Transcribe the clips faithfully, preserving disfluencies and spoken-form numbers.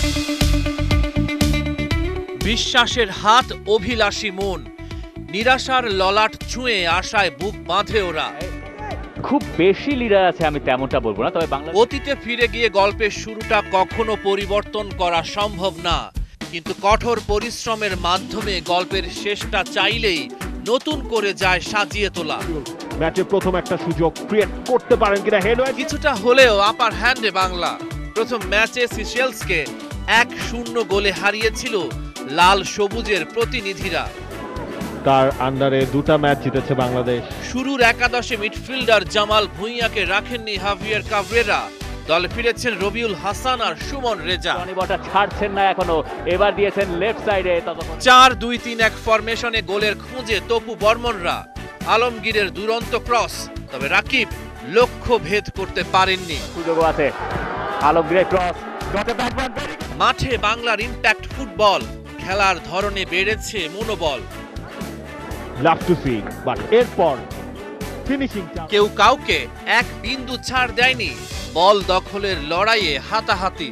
বিশ্বাসের হাত, অভিলাষী মন, নিরাশার ললাট ছুঁয়ে আশায় বুক বাঁধে ওরা। খুব বেশি লিডার আছে আমি তেমনটা বলবো না, তবে বাংলা অতীতে ফিরে গিয়ে গল্পের শুরুটা কখনো পরিবর্তন করা সম্ভব না, কিন্তু কঠোর পরিশ্রমের মাধ্যমে গল্পের শেষটা চাইলেই নতুন করে যায় সাজিয়ে তোলা। ম্যাচে প্রথম একটা সুযোগ ক্রিয়েট করতে পারেন কিনা, হেড কিছুটা হলেও আপার হ্যান্ডে বাংলা। প্রথম ম্যাচে সিশেলসকে এক শূন্য গোলে হারিয়েছিল লাল সবুজের প্রতিনিধিরা। তার আন্ডারে দুটা ম্যাচ জিতেছে বাংলাদেশ। শুরুর একাদশে মিডফিল্ডার জামাল ভুঁইয়াকে রাখেননি হাভিয়ার কাভরেরা, দলে ফিরেছেন রবিউল হাসান আর সুমন রেজা। বলটা ছাড়ছেন না এখনো, এবার দিয়েছেন লেফট সাইডে। চার দুই তিন এক ফরমেশনে গোলের খোঁজে তপু বর্মনরা। আলমগীরের দুরন্ত ক্রস, তবে রাকিব লক্ষ্য ভেদ করতে পারেননি। সুযোগ আছে, আলমগীরের ক্রস। মাঠে বাংলার ইম্প্যাক্ট ফুটবল, খেলার ধরনে বেড়েছে মনোবল। লাভ টু সি, বাট এরপর ফিনিশিং কেউ কাউকে এক বিন্দু ছাড় দেয়নি, বল দখলের লড়াইয়ে হাতাহাতি।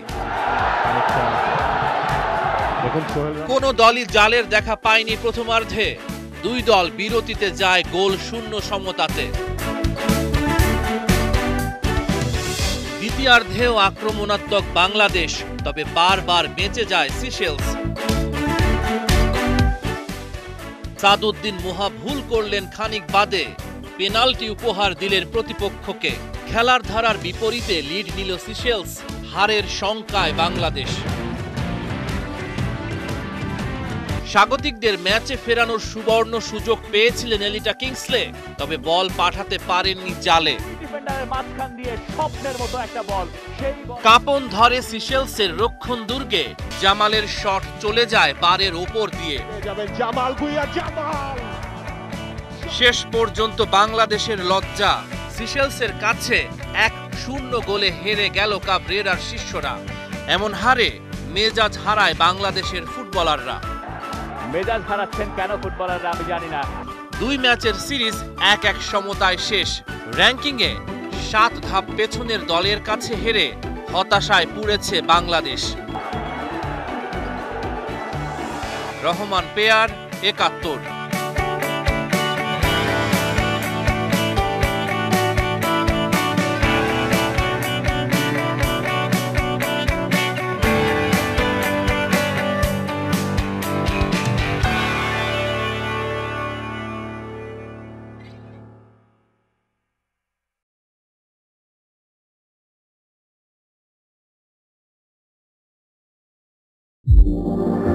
কোন দলই জালের দেখা পায়নি প্রথমার্ধে, দুই দল বিরতিতে যায় গোল শূন্য সমতাতে। দ্বিতীয়ার্ধেও আক্রমণাত্মক বাংলাদেশ, তবে বারবার বেঁচে যায় সিশেলস। সাদউদ্দিন মোহা ভুল করলেন খানিক বাদে, পেনাল্টি উপহার দিলেন প্রতিপক্ষকে। খেলার ধারার বিপরীতে লিড নিল সিশেলস, হারের শঙ্কায় বাংলাদেশ। স্বাগতিকদের ম্যাচে ফেরানোর সুবর্ণ সুযোগ পেয়েছিলেন এলিটা কিংসলে, তবে বল পাঠাতে পারেননি জালে। কাঁপন ধরে সিশেলসের রক্ষণ দুর্গে, জামালের শট চলে যায় বারের ওপর দিয়ে। শেষ পর্যন্ত বাংলাদেশের লজ্জা, সিশেলসের কাছে এক শূন্য গোলে হেরে গেল কাভরেরার শিষ্যরা। এমন হারে মেজাজ হারায় বাংলাদেশের ফুটবলাররা। মেজাজ হারাচ্ছেন কেন ফুটবলাররা আমি জানি না। দুই ম্যাচের সিরিজ এক এক সমতায় শেষ। র্যাঙ্কিংয়ে সাত ধাপ পেছনের দলের কাছে হেরে হতাশায় পুড়েছে বাংলাদেশ। রহমান পেয়ার, একাত্তর। you